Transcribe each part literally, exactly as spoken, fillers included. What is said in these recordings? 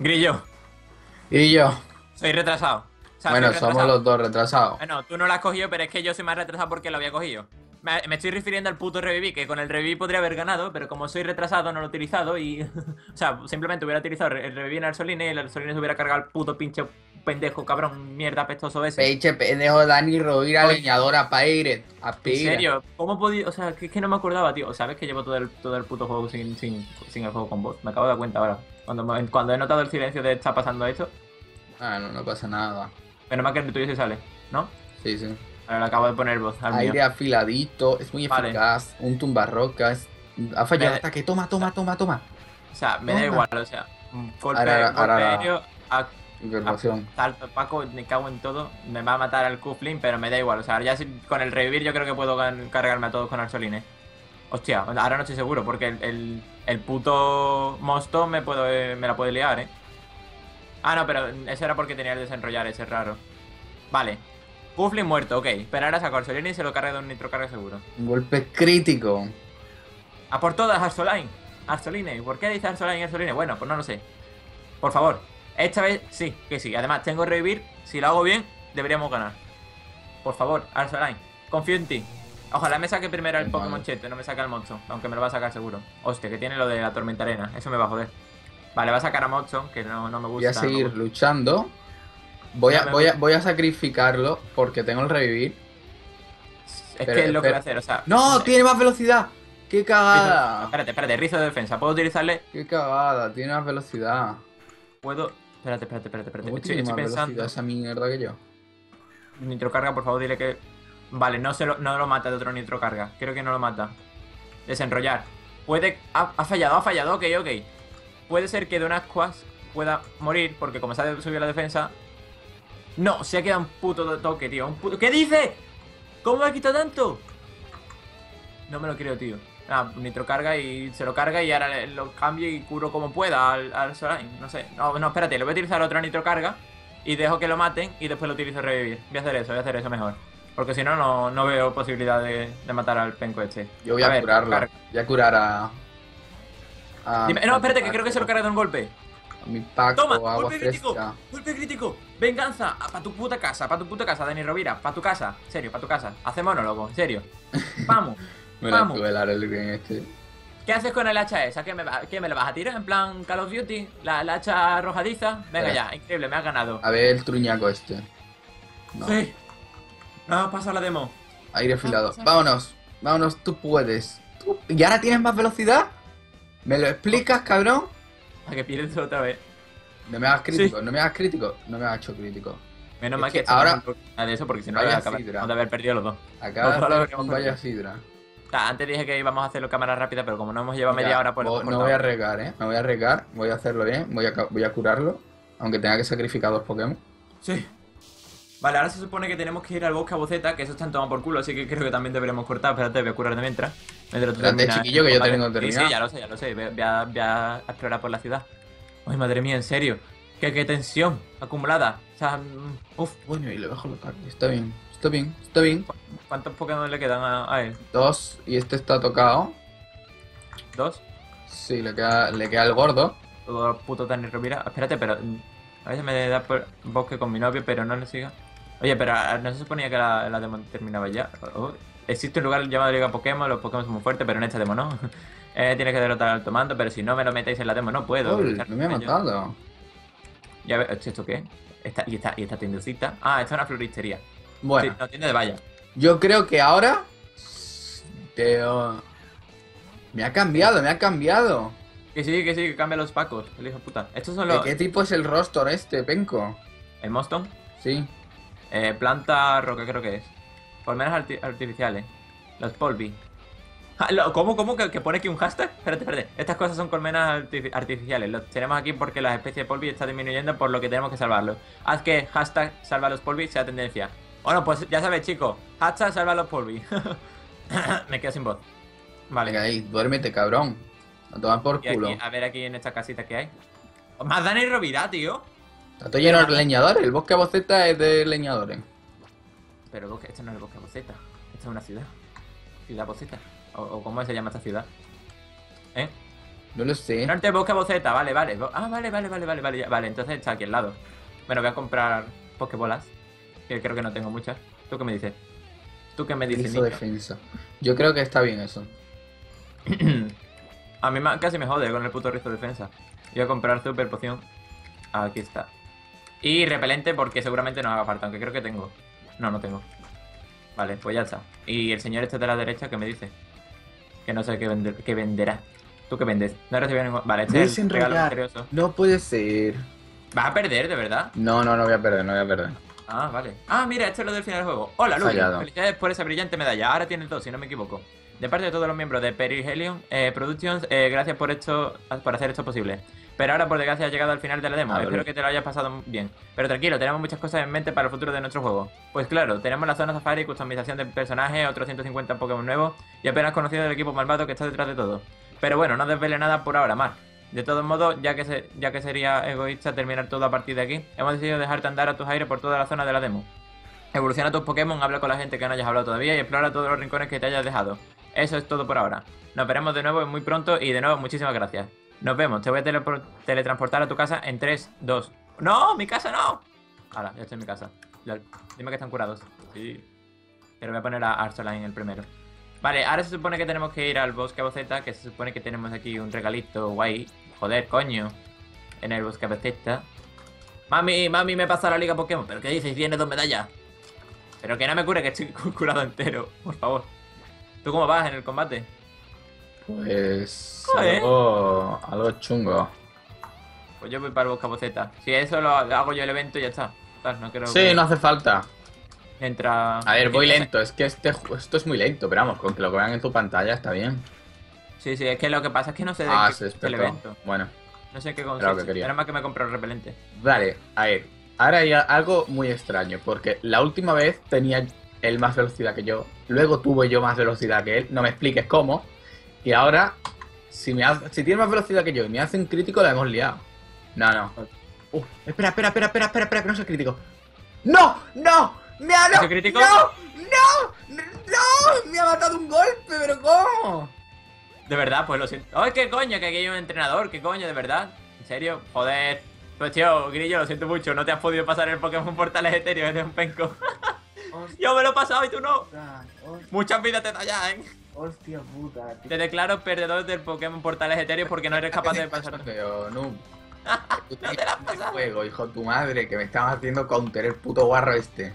Grillo, Y yo, soy retrasado. O sea, soy bueno, somos retrasado. los dos retrasados. Bueno, tú no lo has cogido, pero es que yo soy más retrasado porque lo había cogido. Me, me estoy refiriendo al puto revivir, que con el revivir podría haber ganado, pero como soy retrasado no lo he utilizado y... o sea, simplemente hubiera utilizado el revivir en el Arsoline y el Arsoline se hubiera cargado el puto pinche pendejo, cabrón, mierda pestoso ese. Peche, pendejo, Dani, Rovira, Oye, leñadora, Peire, en aspira. serio, ¿cómo podía...? O sea, que es que no me acordaba, tío. ¿Sabes que llevo todo el, todo el puto juego sin, sin, sin el juego con vos? Me acabo de dar cuenta ahora. Cuando, me- cuando he notado el silencio de está pasando esto, Ah, no, no pasa nada. menos mal que el tuyo sí sale, ¿no? Sí, sí. Ahora le acabo de poner voz al mío. Aire afiladito, es muy Vale. eficaz. Un tumbarrocas. Ha fallado Me, el ataque. Toma, toma, toma, toma. O sea, me da Toma. igual, o sea, mm, Ahora, golpe, ahora, ahora golpe la aéreo, a, a incorporación. salto Paco, me cago en todo, me va a matar al Kuflin, pero me da igual, o sea, ya si- con el revivir yo creo que puedo gan- cargarme a todos con Arsoline. Hostia, ahora no estoy seguro, porque el, el, el puto Mosto me puedo, eh, me la puede liar, ¿eh? Ah, no, pero eso era porque tenía el desenrollar, ese es raro. Vale, Kuflin muerto, ok, pero ahora saco Arsoline y se lo carga de un nitrocarga seguro. Un golpe crítico. A por todas, Arsoline, Arsoline, ¿por qué dice Arsoline, Arsoline? Bueno, pues no lo sé. Por favor. Esta vez sí, que sí. Además, tengo revivir. Si lo hago bien, deberíamos ganar. Por favor, Arsoline. Confío en ti. Ojalá me saque primero el Qué Pokémon mal. Cheto, no me saque el Moxon. Aunque me lo va a sacar seguro. Hostia, que tiene lo de la tormenta arena. Eso me va a joder. Vale, va a sacar a Moxon, que no, no me Voy a gusta, no me seguir gusta. luchando. Voy No a, me voy a, gusta. voy a sacrificarlo porque tengo el revivir. Es Pero, que es lo que voy a espera. hacer, o sea. ¡No! ¡Tiene más velocidad! ¡Qué rizo- cagada! Espérate, espérate, rizo de defensa. ¿Puedo utilizarle? ¡Qué cagada! Tiene más velocidad. Puedo. Espérate, espérate, espérate, espérate. ¿Cómo Estoy, tiene estoy más velocidad pensando. esa mierda que yo? Nitrocarga, por favor, dile que. Vale, no, se lo, no lo mata de otro nitrocarga. Creo que no lo mata. Desenrollar. Puede. Ha, ha fallado, ha fallado, ok, ok. Puede ser que de unas Quas pueda morir, porque como se ha subido la defensa. No, se ha quedado un puto toque, tío. Un puto... ¿Qué dice? ¿Cómo me ha quitado tanto? No me lo creo, tío. Ah, nitro carga y se lo carga y ahora le- lo cambio y curo como pueda al, al Sorain. No sé. No, no, espérate, le voy a utilizar otra nitro carga y dejo que lo maten y después lo utilizo revivir. Voy a hacer eso, voy a hacer eso mejor. Porque si no, no, no veo posibilidad de, de matar al penco este. Yo voy A a ver, nitro curarlo. carga. Voy a curar a. A, Dime- no, a mi espérate, que creo que se lo Paco. carga de un golpe. A mi ¡Toma! Paco, agua ¡Golpe crítico! fresca. ¡Golpe crítico! ¡Venganza! ¡Para tu puta casa! ¡Para tu puta casa, Dani Rovira! ¡Para tu casa! En serio, para tu casa. Hace monólogo, en serio. ¡Vamos! Me la ¡Vamos! tuve el el bien este. ¿Qué haces con el hacha esa? ¿Qué me, va- qué me la vas a tirar? ¿En plan Call of Duty? ¿La, la hacha arrojadiza? Venga Espera. ya, increíble, me has ganado. A ver el truñaco este. No. Sí. No, pasa la demo. Aire Ah, afilado. pasa. Vámonos. Vámonos, tú puedes. ¿Tú- ¿Y ahora tienes más velocidad? ¿Me lo explicas, cabrón? A que pierdes otra vez. No me hagas Sí. crítico, no me hagas crítico. No me hagas hecho crítico. Menos Es mal que que esto no ahora- es nada de eso, porque si no, Vaya acabamos sidra. de haber perdido los dos. Acaba Los dos de lo hacer habríamos un perdido. vaya sidra. O sea, antes dije que íbamos a hacerlo cámara rápida, pero como no hemos llevado Mira, media hora, pues lo vo- hemos no cortado. voy a regar, eh. No voy a regar, voy a hacerlo bien, voy a, ca- voy a curarlo. Aunque tenga que sacrificar dos Pokémon. Sí. Vale, ahora se supone que tenemos que ir al bosque a Boceta, que eso está en tomado por culo, así que creo que también deberíamos cortar. Espérate, voy a curar de mientras. Mientras tú Espérate, terminas chiquillo, el que yo combate. tengo que Sí, terminar. sí, ya lo sé, ya lo sé. Voy, voy a, voy a explorar por la ciudad. Ay, madre mía, en serio. ¿Qué, qué tensión acumulada? O sea, mm, uf, Bueno, y le bajo el ataque. Está bien, está bien, está bien. ¿cuántos Pokémon le quedan a, a él? Dos, y este está tocado. ¿Dos? Sí, le queda, le queda el gordo. Todo puto Dani Rovira. Espérate, pero. mm, A veces me da por bosque con mi novio, pero no le siga. Oye, pero ah, no se suponía que la, la demo terminaba ya. Oh, existe un lugar llamado Liga Pokémon, los Pokémon son muy fuertes, pero en esta demo no. eh, tienes que derrotar al alto mando, pero si no me lo metéis en la demo no puedo. Gol, luchar no me ha con ellos. matado. Ya ve, ¿esto qué? Esta, y, esta, y esta tiendecita. Ah, esta es una floristería. Bueno, Sí, no, tienda de valla. yo creo que ahora. Teo. Me ha cambiado, me ha cambiado. Que sí, que sí, que cambia los pacos, el hijo de puta. Estos son ¿De los. qué tipo es el rostro este, Penco? El Moston. Sí. Eh, planta roca, creo que es. Colmenas arti- artificiales. Los polvi. Ah, lo- ¿Cómo, cómo que, que pone aquí un hashtag? Espérate, espérate. Estas cosas son colmenas arti- artificiales. Los tenemos aquí porque la especie de polvi está disminuyendo, por lo que tenemos que salvarlos. Haz que hashtag salva los polvi sea tendencia. Bueno, pues ya sabes, chicos. Hashtag salva los polvi. Me quedo sin voz. Venga Vale. ahí, duérmete, cabrón. A tomar por Y culo. aquí, a ver aquí en esta casita que hay. Más Dani Rovira, tío. Está todo lleno de leñadores. El bosque Boceta es de leñadores. Pero bosque, esto no es el bosque Boceta. Esto es una ciudad. Ciudad Boceta. O, o cómo se llama esta ciudad. ¿Eh? No lo sé. Norte, bosque, boceta, vale, vale. Bo- Ah, vale, vale, vale, vale, vale. ya- Vale, entonces está aquí al lado. Bueno, voy a comprar pokebolas, que creo que no tengo muchas. ¿Tú qué me dices? ¿Tú qué me dices, Hizo niño? defensa. Yo creo que está bien eso. A mí ma- casi me jode con el puto rizo defensa. Voy a comprar super poción. Aquí está. Y repelente porque seguramente no haga falta, aunque creo que tengo. No, no tengo. Vale, pues ya está. Y el señor este de la derecha, ¿qué me dice? Que no sé qué, vender, qué venderá. ¿Tú qué vendes? No he recibido ningún... Vale, este es el regalo Desenrollar. misterioso. No puede ser. ¿Vas a perder, de verdad? No, no, no voy a perder, no voy a perder. Ah, vale. Ah, mira, esto es lo del final del juego. Hola, Luke. Fallado. Felicidades por esa brillante medalla. Ahora tienes dos, si no me equivoco. De parte de todos los miembros de Perihelion eh, Productions, eh, gracias por esto, por hacer esto posible. Pero ahora, por desgracia, has llegado al final de la demo. Ah, Espero vale. que te lo hayas pasado bien. Pero tranquilo, tenemos muchas cosas en mente para el futuro de nuestro juego. Pues claro, tenemos la zona Safari, customización de personajes, otros ciento cincuenta Pokémon nuevos y apenas conocido el equipo malvado que está detrás de todo. Pero bueno, no desvele nada por ahora más. De todos modos, ya que, se- ya que sería egoísta terminar todo a partir de aquí, hemos decidido dejarte andar a tus aires por toda la zona de la demo. Evoluciona tus Pokémon, habla con la gente que no hayas hablado todavía y explora todos los rincones que te hayas dejado. Eso es todo por ahora. Nos veremos de nuevo muy pronto y de nuevo muchísimas gracias. Nos vemos, te voy a telepor- teletransportar a tu casa en tres, dos... ¡No! ¡Mi casa no! Ahora, ya estoy en mi casa. Lol. Dime que están curados. Sí. Pero voy a poner a Arsaline el primero. Vale, ahora se supone que tenemos que ir al bosque Boceta, que se supone que tenemos aquí un regalito guay. Joder, coño. En el bosque Boceta. Mami, mami, me pasa la liga Pokémon. ¿Pero qué dices? Tienes dos medallas. Pero que no me cure, que estoy cu- curado entero. Por favor. ¿Tú cómo vas en el combate? Pues. Joder. Algo, algo chungo. Pues yo voy para el bosque Boceta. Si eso lo lo hago yo el evento, ya está. Tal, no creo Sí, que no hace falta. entra... A ver, voy no sé. lento. Es que este, ju- esto es muy lento, pero vamos, con que lo vean en tu pantalla está bien. Sí, sí, es que lo que pasa es que no sé de Ah, qué se es el despertó. evento. Bueno, No sé qué Era lo consiste. que quería. Era más que me compré el repelente. vale, a ver. Ahora hay algo muy extraño, porque la última vez tenía él más velocidad que yo. Luego tuve yo más velocidad que él. No me expliques cómo. Y ahora, si, me hace- si tiene más velocidad que yo y me hace un crítico, la hemos liado. No, no. Uh, espera, espera, espera, espera, espera, espera, que no es el crítico. ¡No! ¡No! ¡Me ha ¿Es no! el crítico? ¡No! ¡No! ¡No! ¡Me ha matado un golpe! ¿Pero cómo? De verdad, pues lo siento. ¡Ay, qué coño! Que aquí hay un entrenador. ¿Qué coño? ¿De verdad? ¿En serio? Joder. Pues tío, Grillo, lo siento mucho. No te has podido pasar el Pokémon Portales Etéreos. Eres un penco. Yo me lo he pasado y tú no. Muchas vidas te da ya, ¿eh? Hostia puta, Te declaro perdedor del Pokémon Portales Etéreos porque no eres capaz de pasar. Pero no. No te la has pasado. Juego, hijo de tu madre, que me estabas haciendo counter el puto guarro este.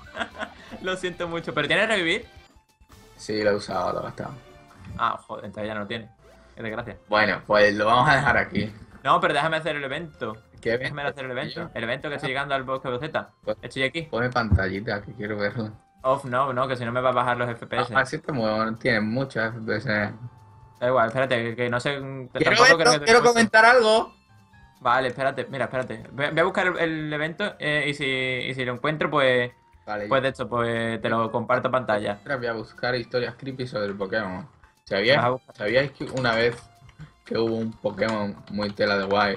Lo siento mucho. ¿Pero tienes revivir? Sí, lo he usado, lo he gastado. Ah, joder, entonces ya no lo tiene. Qué desgracia. Bueno, pues lo vamos a dejar aquí. No, pero déjame hacer el evento. ¿Qué Déjame hacer el evento. evento? El evento que estoy llegando al bosque Boceta. Pues- Estoy aquí. Pone pantallita, que quiero verlo. Off, no, no, que si no me va a bajar los F P S. Así te muevo, tiene muchos F P S. Da igual, espérate, que, que no sé. Quiero, tampoco verlo, creo que quiero comentar algo. Vale, espérate, mira, espérate. Voy voy a buscar el, el evento eh, y, si, y si lo encuentro, pues. Vale, Pues de hecho, pues te lo comparto a pantalla. Ahora voy a buscar historias creepy sobre el Pokémon. Vas a ¿Sabíais, buscar. ¿Sabíais que una vez que hubo un Pokémon muy tela de guay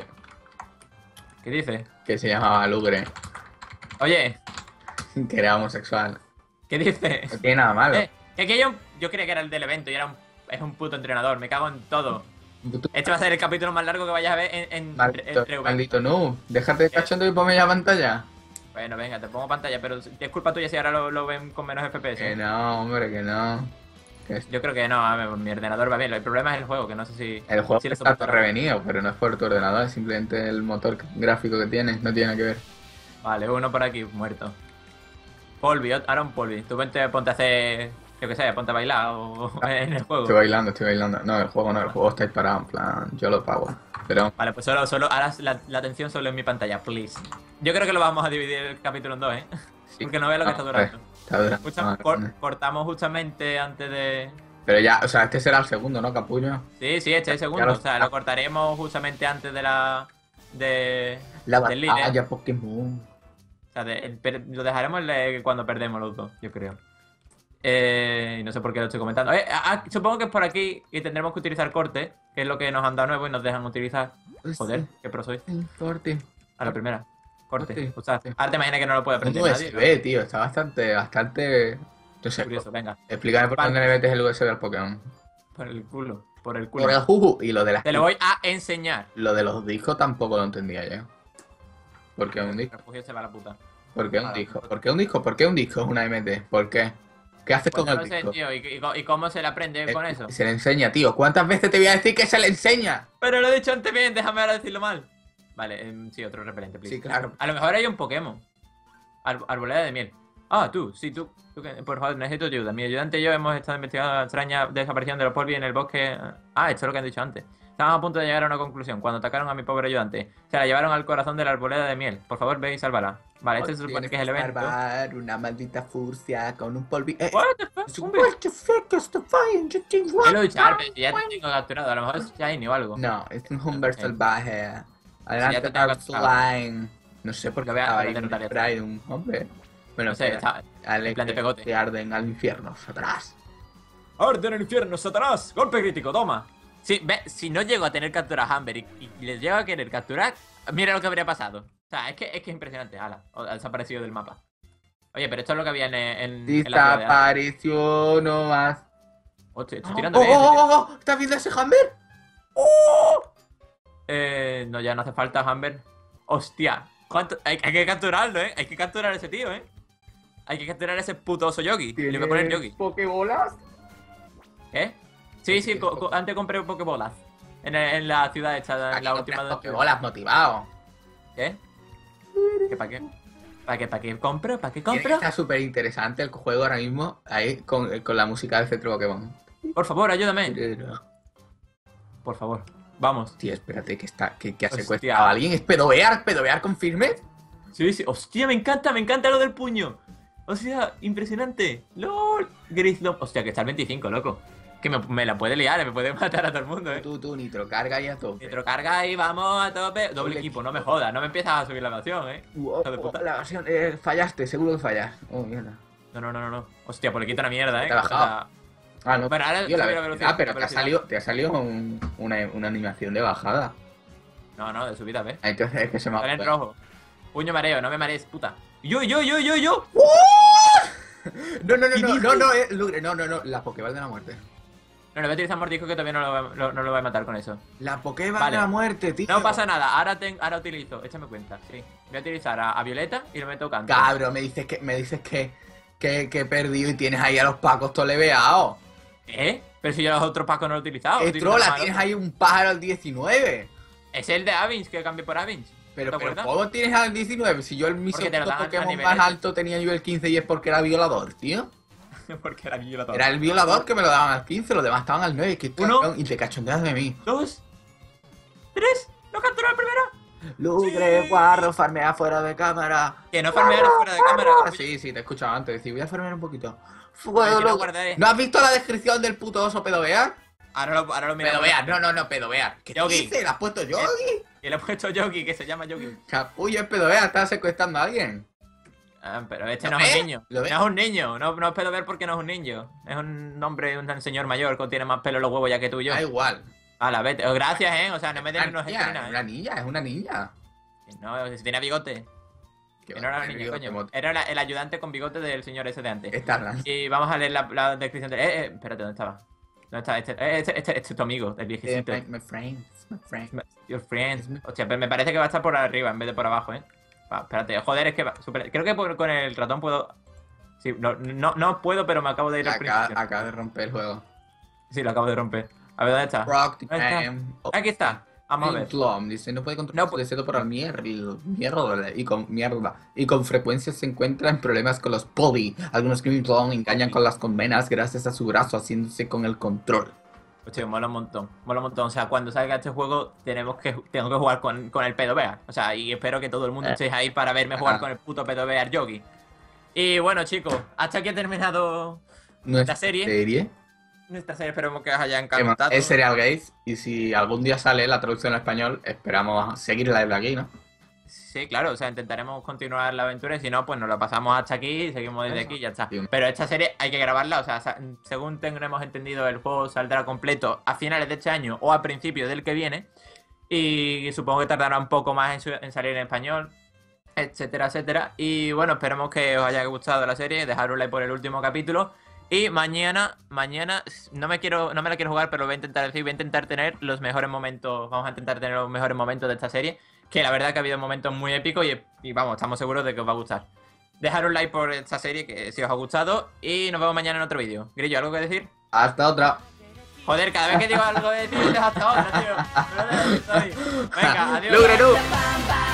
¿Qué dices? que se llamaba Lugre, Oye, que era homosexual? ¿qué dices? No tiene nada malo. Eh, que aquello yo creía que era el del evento y era un, es un puto entrenador, me cago en todo. Tú- Este va a ser el capítulo más largo que vayas a ver en, en, Maldito, entre- maldito noob, déjate de cachondo y ponme ya pantalla. Bueno, venga, te pongo pantalla, pero es culpa tuya si ahora lo, lo ven con menos F P S. Que no, hombre, que no. Que es- Yo creo que no, a ver, mi ordenador va bien. El problema es el juego, que no sé si. el juego si lo está soportará. revenido, pero no es por tu ordenador, es simplemente el motor gráfico que tienes, no tiene nada que ver. Vale, uno por aquí, muerto. Polvi, ahora un Polvi. Tú vente, ponte a hacer. Yo qué sé, ponte a bailar o en el juego. Estoy bailando, estoy bailando. No, el juego no, el juego está disparado, en plan, yo lo pago. Pero Vale, pues solo, solo, ahora la, la atención solo en mi pantalla, please. Yo creo que lo vamos a dividir el capítulo en dos, ¿eh? sí. Porque no veo lo que Ah, está durando. Está durando. Escucha, Ah, cor- no. cortamos justamente antes de. Pero ya, o sea, este será el segundo, ¿no, capullo? Sí, sí, este es el segundo. Ya lo- O sea, lo cortaremos justamente antes de la. De. La del líder. batalla Pokémon. O sea, de- el per- lo dejaremos le- cuando perdemos los dos, yo creo. Eh, y no sé por qué lo estoy comentando. Eh, ah, supongo que es por aquí y tendremos que utilizar corte, que es lo que nos han dado nuevo y nos dejan utilizar. Joder, qué pro soy. Fuerte. A la primera. Corte. Corte. Usad. Ahora te imaginas que no lo puede aprender Un nadie. U S B, tío, está bastante, bastante... No ¿no? sé, Curioso, venga. explícame por Vale. dónde le metes el U S B al Pokémon. Por el culo. por el Por culo. el juju. Y lo de las Te lo voy a enseñar. Lo de los discos tampoco lo entendía yo. ¿Por qué un El disco? refugio se va a la puta. ¿Por qué un Nada. disco? ¿Por qué un disco? ¿Por qué un disco es una M D? ¿Por qué? ¿Qué haces Pues con no el lo sé, disco? tío. ¿Y, y- y cómo se le aprende con Eh, eso? Se le enseña, tío. ¿Cuántas veces te voy a decir que se le enseña? Pero lo he dicho antes bien, déjame ahora decirlo mal. Vale, em, sí, otro repelente, please. Sí, claro. A lo mejor hay un Pokémon. Ar- arboleda de miel. Ah, tú, sí, tú. tú que- por favor, necesito ayuda. Mi ayudante y yo hemos estado investigando la extraña desaparición de los Polvi en el bosque. Ah, esto es lo que han dicho antes. Estábamos a punto de llegar a una conclusión cuando atacaron a mi pobre ayudante. Se la llevaron al corazón de la arboleda de miel. Por favor, ve y sálvala. Vale, este se supone que es el evento. Salvar una maldita furcia con un polvi. Eh, What the fuck, hombre? What the fuck is the fire? You think He what? luchar, pero ya te tengo capturado. A lo mejor es Shiny o algo. No, es un Humber Ok. salvaje. ya Adelante, te tengo Dark capturado. Slime. No sé por qué Lo voy a- estaba lo ahí un derrotaré. spray de un hombre. Bueno, No sé, que- está Ale, en plan de que pegote. te arden al infierno, Satanás. ¡Orden el infierno, Satanás! ¡Golpe crítico, toma! Sí, ve, si no llego a tener captura a Humber y, y les llego a querer capturar, mira lo que habría pasado. O sea, es que es, que es impresionante. Ala, o- ha desaparecido del mapa. Oye, pero esto es lo que había en, en, en la ciudad de Ala. Desapareció nomás. Hostia, estoy ¡Oh, tirando oh, bien. estoy tirando- oh, oh! ¿Estás viendo ese Humber? Eh, no, ya no hace falta Humber. Hostia, ¿cuánto? Hay, hay que capturarlo, ¿eh? Hay que capturar a ese tío, ¿eh? Hay que capturar a ese putoso Yogi. Le voy a poner Yogi. ¿Pokebolas? ¿Eh? Sí, sí, co- co- antes compré Pokébolas. En, en la ciudad esta, en la última. de- Pokebolas motivado. ¿Qué? ¿Qué para qué? ¿Para qué? ¿Para qué compro? ¿Para qué Tiene que compro? estar súper interesante el juego ahora mismo, ahí con, con la música del centro Pokémon. Por favor, ayúdame. Por favor. Vamos. Tío, espérate, que está, que, que ha Hostia. secuestrado a alguien. ¿Es pedovear? ¿Pedovear con firme? Sí, sí. Hostia, me encanta, me encanta lo del puño. O sea, impresionante. LOL. Grizzlop. Hostia, que está el veinticinco, loco. Que me, me la puede liar, me puede matar a todo el mundo, eh. Tú, tú, nitro, carga y a tope. Nitro carga y vamos a tope. Doble equipo, no me jodas. No me empiezas a subir la emoción, eh. Wow, Hijo de puta. la versión, eh, fallaste, seguro que fallas. Oh, mierda. No, no, no, no, no. Hostia, pues le quita una mierda, eh. Te ha bajado. O sea, Ah, no. Bueno, ahora Tío, la sube la velocidad. velocidad, Ah, pero la te ha velocidad. salido, te ha salido un- una, una animación de bajada. no, no, de subida, ¿ves? Ah, entonces es que se me ha Sale en rojo. Puño mareo, no me marees, puta. Yo, yo, yo, yo, yo. No, no, no, ¿Qué no, dices? no, no, eh, Lugre, no, no, no, la Pokéball de la muerte. No, le voy a utilizar mordisco que todavía no lo, voy a- lo- no lo voy a matar con eso. La Pokéball Vale. de la muerte, tío. No pasa nada, ahora, ten- ahora utilizo, échame cuenta, sí. Voy a utilizar a, a Violeta y lo meto canto. Cabro, me dices que, me dices que, que, que he perdido y tienes ahí a los pacos todo leveados. ¿Eh? Pero si yo los otros pacos no lo he utilizado. Eh, utilizo trola, nada más tienes otro. ahí un pájaro al diecinueve. Es el de Avenge que cambié por Avenge. Pero, ¿Te pero acuerdas? ¿cómo tienes al diecinueve? Si yo el mi Porque te lo segundo dan a Pokémon niveles. más alto tenía yo el quince y es porque era violador, tío. Porque era violador. Era el violador que me lo daban al quince, los demás estaban al nueve. Que Uno. cabrón, y te cachondeas de mí. Dos. Tres. ¿Lo capturó el primero? Lugre, Sí. guarro, farmea fuera de cámara. Que no farmearon fuera de cámara. Ah, sí, sí, te he escuchado antes decir, voy a farmear un poquito. Ay, Fuego, si no Lugre. guardaré. ¿No has visto la descripción del puto oso pedovear? Ahora lo, ahora lo miramos. Pedovear, no, no, no, pedovear. ¿Qué Yogi. dices? ¿Le has puesto Yogi? Y le he puesto Yogi, que se llama Yogi. Capullo es pedovear, estás secuestrando a alguien. Ah, pero este ¿Lo no es un ves? niño. ¿Lo ves? No es un niño. No, no es pedo ver porque no es un niño. Es un hombre, un señor mayor que tiene más pelo en los huevos ya que tú y yo. Da igual. A la vez. Gracias, eh. O sea, no me den Una unos niña, esquinas, es eh. una niña, es una niña. No, si tiene bigote. Que Que no era va, un niño, digo, coño. como- Era la- el ayudante con bigote del señor ese de antes. Está hablando. Y vamos a leer la, la descripción de. Eh, eh, espérate, ¿dónde estaba? ¿Dónde está? Este, eh, este, este, este es tu amigo, el Eh, viejecito. my, my friend, my friend. Your friend. Es mi- Hostia, pero me parece que va a estar por arriba en vez de por abajo, eh. Va, espérate, joder, es que va. super- Creo que por- con el ratón puedo. Sí, no, no, no puedo, pero me acabo de ir al Acaba, principio. acaba de romper el juego. Sí, lo acabo de romper. A ver, ¿dónde está? Rock the Ahí está. Game. Aquí está. Vamos a ver. Plum, dice, no puede controlar No, su pues- deseo por la mierda, mierda, y con mierda. Y con frecuencia se encuentra en problemas con los poli. Algunos Green Plum engañan con las condenas gracias a su brazo haciéndose con el control. Hostia, mola un montón. Mola un montón. O sea, cuando salga este juego, tenemos que, tengo que jugar con, con el Pedo Bear. O sea, y espero que todo el mundo Eh. estéis ahí para verme jugar Ajá. con el puto Pedo Bear Yogi. Y bueno, chicos, hasta aquí ha terminado Nuestra La serie. serie nuestra serie. Esperemos que os haya que encantado. es Serial Gaze. Y si algún día sale la traducción en español, esperamos seguir la de aquí, ¿no? Sí, claro, o sea, intentaremos continuar la aventura y si no, pues nos lo pasamos hasta aquí y seguimos desde Eso. aquí y ya está. Sí. Pero esta serie hay que grabarla, o sea, sa- según tendremos entendido, el juego saldrá completo a finales de este año o a principios del que viene. Y supongo que tardará un poco más en, su- en salir en español, etcétera, etcétera. Y bueno, esperemos que os haya gustado la serie, dejar un like por el último capítulo. Y mañana, mañana, no me quiero, no me la quiero jugar, pero voy a intentar decir, voy a intentar tener los mejores momentos, vamos a intentar tener los mejores momentos de esta serie, que la verdad que ha habido momentos muy épicos y, y vamos, estamos seguros de que os va a gustar. Dejar un like por esta serie, que si os ha gustado, y nos vemos mañana en otro vídeo. Grillo, ¿algo que decir? Hasta otra. Joder, cada vez que digo algo de decir, hasta ahora, tío. No lo dejes, sorry. Venga, adiós. Lugre, tú.